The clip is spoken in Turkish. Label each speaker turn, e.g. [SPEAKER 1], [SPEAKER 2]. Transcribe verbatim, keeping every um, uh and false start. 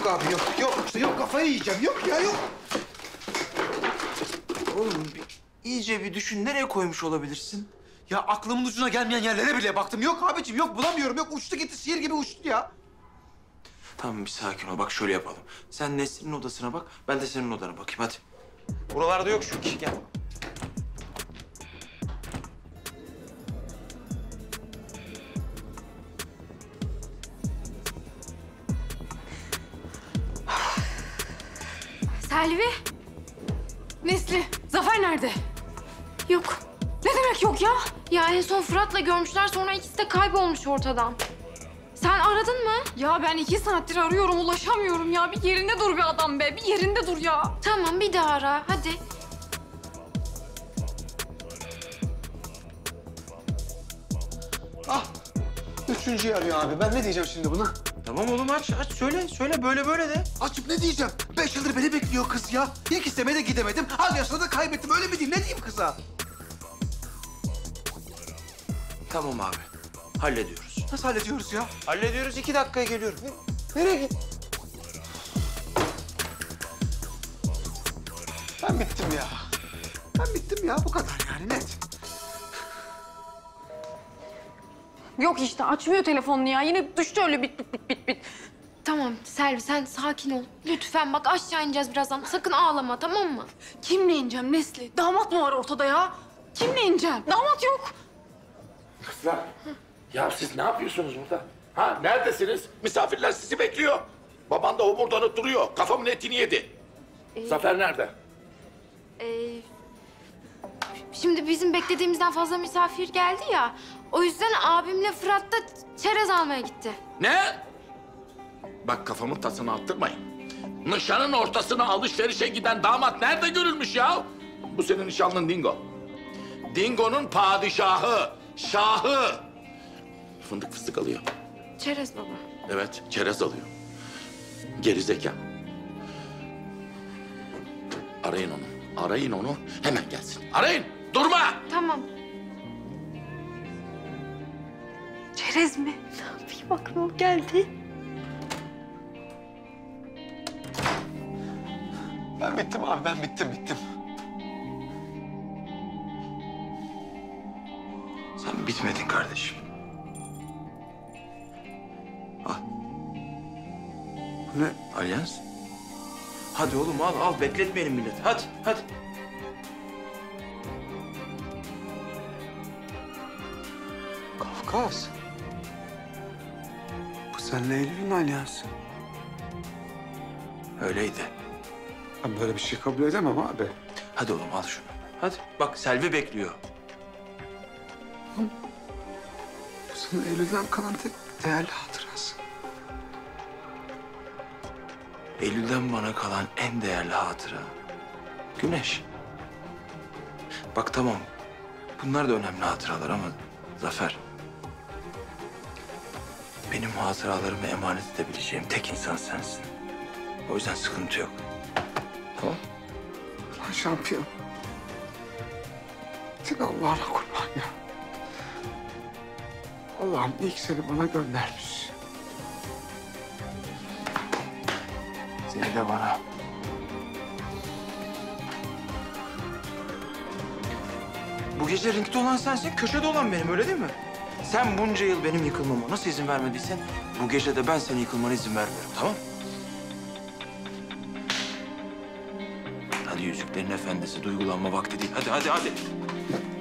[SPEAKER 1] Yok abi yok. Yok işte yok kafayı yiyeceğim. Yok ya yok.
[SPEAKER 2] Oğlum bir, iyice bir düşün. Nereye koymuş olabilirsin?
[SPEAKER 1] Ya aklımın ucuna gelmeyen yerlere bile baktım. Yok abicim yok bulamıyorum. Yok uçtu gitti sihir gibi uçtu ya.
[SPEAKER 2] Tamam bir sakin ol. Bak şöyle yapalım. Sen Nesrin'in odasına bak. Ben de senin odana bakayım hadi. Buralarda yok çünkü. Gel.
[SPEAKER 3] Selvi. Nesli. Zafer nerede? Yok. Ne demek yok ya?
[SPEAKER 4] Ya en son Fırat'la görmüşler, sonra ikisi de kaybolmuş ortadan. Sen aradın mı?
[SPEAKER 3] Ya ben iki saattir arıyorum, ulaşamıyorum ya. Bir yerinde dur bir adam be, bir yerinde dur ya.
[SPEAKER 4] Tamam, bir daha ara. Hadi.
[SPEAKER 1] Ah. Üçüncüyü arıyor abi. Ben ne diyeceğim şimdi buna?
[SPEAKER 2] Tamam oğlum aç aç. Söyle söyle böyle böyle de.
[SPEAKER 1] Açıp ne diyeceğim? Beş yıldır beni bekliyor kız ya. İlk istemeye de gidemedim. Al yaşta da kaybettim. Öyle mi diyeyim? Ne diyeyim kıza?
[SPEAKER 2] Tamam abi. Hallediyoruz.
[SPEAKER 1] Nasıl hallediyoruz ya?
[SPEAKER 2] Hallediyoruz. iki dakikaya geliyorum.
[SPEAKER 1] Nereye git? Ben bittim ya. Ben bittim ya. Bu kadar yani net.
[SPEAKER 3] Yok işte, açmıyor telefonunu ya. Yine düştü öyle bit bit bit bit bit.
[SPEAKER 4] Tamam Selvi, sen sakin ol. Lütfen bak, aşağı ineceğiz birazdan. Sakın ağlama, tamam mı?
[SPEAKER 3] Kimle ineceğim Nesli? Damat mı var ortada ya? Kimle ineceğim? Damat yok.
[SPEAKER 5] Kızlar, ya siz ne yapıyorsunuz burada? Ha, neredesiniz? Misafirler sizi bekliyor. Baban da homurdanıp duruyor. Kafamın etini yedi. Zafer nerede?
[SPEAKER 4] Ee, şimdi bizim beklediğimizden fazla misafir geldi ya. O yüzden abimle Fırat da çerez almaya gitti.
[SPEAKER 5] Ne? Bak kafamın tasını attırmayın. Nişanın ortasına alışverişe giden damat nerede görülmüş ya? Bu senin nişanlın Dingo. Dingo'nun padişahı, şahı. Fındık fıstık alıyor.
[SPEAKER 4] Çerez baba.
[SPEAKER 5] Evet, çerez alıyor. Gerizekalı. Arayın onu, arayın onu. Hemen gelsin. Arayın, durma!
[SPEAKER 4] Tamam.
[SPEAKER 3] Çerez mi?
[SPEAKER 4] Ne yapayım, aklıma geldi.
[SPEAKER 1] Ben bittim abi. Ben bittim bittim.
[SPEAKER 2] Sen bitmedin kardeşim. Al.
[SPEAKER 1] Bu ne?
[SPEAKER 2] Alyans. Hadi oğlum al al. Bekletmeyelim milleti. Hadi hadi.
[SPEAKER 1] Kafkas. Bu seninle Eylül'ün alyansı.
[SPEAKER 2] Öyleydi.
[SPEAKER 1] Ben böyle bir şey kabul edemem abi.
[SPEAKER 2] Hadi oğlum al şunu. Hadi. Bak Selvi bekliyor.
[SPEAKER 1] Bu senin Eylül'den kalan tek değerli hatırası.
[SPEAKER 2] Eylül'den bana kalan en değerli hatıra. Güneş. Bak tamam. Bunlar da önemli hatıralar ama Zafer. Benim hatıralarımı emanet edebileceğim tek insan sensin. O yüzden sıkıntı yok. Tamam.
[SPEAKER 1] Lan şampiyon. Sen Allah'ına kurban ya. Allah'ım ilk seni bana göndermiş.
[SPEAKER 2] Seni de bana. Bu gece ringde olan sensin, köşede olan benim, öyle değil mi? Sen bunca yıl benim yıkılmama nasıl izin vermediysen... ...bu gece de ben senin yıkılmana izin vermiyorum, tamam? Hadi Yüzüklerin Efendisi, duygulanma vakti değil. Hadi, hadi, hadi.